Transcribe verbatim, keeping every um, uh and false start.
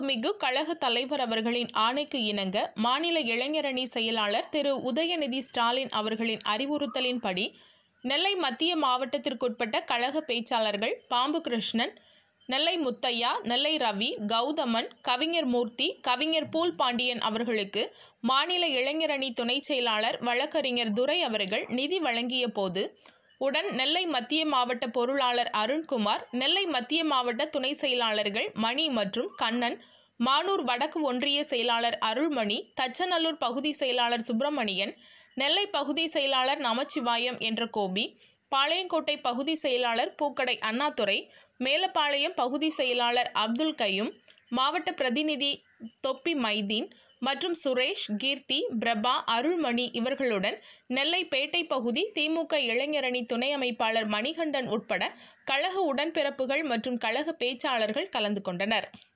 மாண்புமிகு கழக தலைவர் அவர்களின் ஆணைக்கு இணங்க மாநில இளைஞரணி செயலாளர் திரு உதயநிதி ஸ்டாலின் அவர்களின் அறிவுறுத்தலின்படி நெல்லை மத்திய மாவட்டத்திற்குட்பட்ட கழக பேச்சாளர்கள் பாம்பு கிருஷ்ணன், நெல்லை முத்தையா, நெல்லை ரவி, கௌதமன், கவிஞர் மூர்த்தி, கவிஞர் பூல் பாண்டியன் அவர்களுக்கு மாநில இளைஞரணி துணை செயலாளர் வழக்கறிஞர் துரை அவர்கள் நிதி வழங்கிய போது உடன் நெல்லை மத்திய மாவட்ட பொருளாளர் அருண்குமார், நெல்லை மத்திய மாவட்ட துணை செயலாளர்கள் மணி மற்றும் கண்ணன், மானூர் வடக்கு ஒன்றிய செயலாளர் அருள்மணி, தச்சநல்லூர் பகுதி செயலாளர் சுப்பிரமணியன், நெல்லை பகுதி செயலாளர் நமச்சிவாயம் என்ற கோபி, பாளையங்கோட்டை பகுதி செயலாளர் பூக்கடை அண்ணாதுரை, மேலப்பாளையம் பகுதி செயலாளர் அப்துல் கையும், மாவட்ட பிரதிநிதி தொப்பி மைதீன் மற்றும் சுரேஷ், கீர்த்தி, பிரபா, அருள்மணி இவர்களுடன் நெல்லை பேட்டை பகுதி திமுக இளைஞரணி துணை அமைப்பாளர் மணிகண்டன் உட்பட கழக உடன்பிறப்புகள் மற்றும் கழக பேச்சாளர்கள் கலந்து கொண்டனர்.